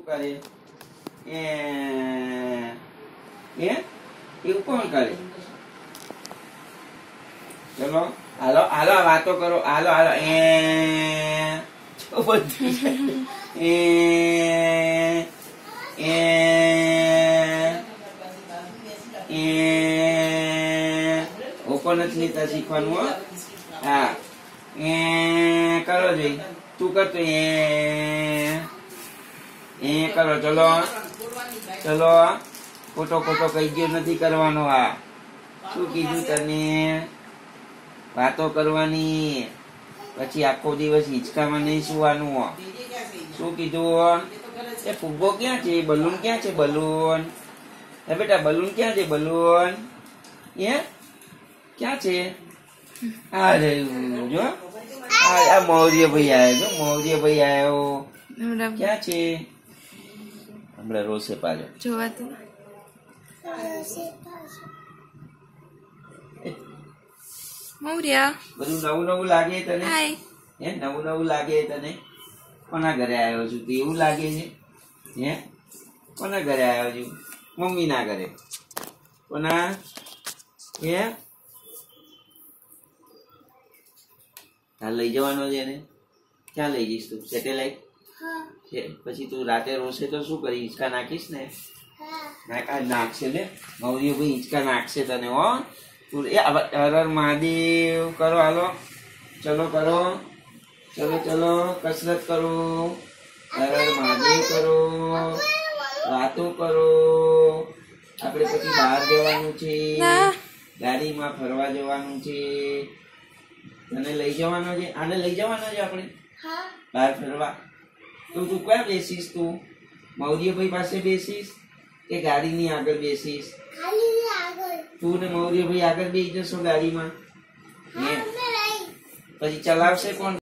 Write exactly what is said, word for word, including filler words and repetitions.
કરે એ એ એવું કોણ કરે? ચલો હાલો હાલો વાતો કરો, હાલો હાલો એ એ એ એ ઓકો નથી લેતા શીખવાનું હો. હા એ કરો જોઈ તું કરતો એ એ કરો. ચલો ચલો ખોટો ખોટો કઈ ગયો નથી કરવાનો. આ શું કીધું તને? વાતો કરવાની, પછી આખો દિવસ હિંચકામાં નહીં સુવાનું. શું કીધું? એ ફુગ્ગો ક્યાં છે? બલૂન ક્યાં છે? બલૂન એ બેટા બલૂન ક્યાં છે? બલૂન એ ક્યાં છે? આ રહ્યું જો. આ મૌર્ય ભાઈ આવ્યો જો. મૌર્ય ભાઈ આવ્યો ક્યાં છે? હમણાં રોશે પાછો જોવા તો. મૌર્ય બધું નવું નવું લાગે તને? હે નવું નવું લાગે તને? કોના ઘરે આવ્યો છું? તો એવું લાગે છે? હે કોના ઘરે આવ્યો છું? મમ્મી ના ઘરે. કોના? હે હાલ લઈ જવાનો છે એને? ક્યાં લઈ જઈશ તું? સેટેલાઈટ? પછી તું રાતે રોશે તો શું કરી? હિંચકા નાખીશ ને? નાખશે ને મૌર્ય ભાઈ, હિંચકા નાખશે તને હો. તું એ હર મહાદેવ કરો. હાલો ચલો કરો. ચલો ચલો કસરત કરો. હર મહાદેવ કરો. વાતો કરો. આપણે પછી બહાર જવાનું છે, ગાડીમાં ફરવા જવાનું છે. તને લઈ જવાનો છે? આને લઈ જવાનો છે આપણે બહાર ફરવા? તો તું ક્યાં બેસીશ? તું મૌર્યભાઈ પાસે બેસીશ કે ગાડીની આગળ બેસીશ? તું ને મૌર્યભાઈ આગળ બેસી જશો ગાડીમાં. પછી ચલાવશે કોણ?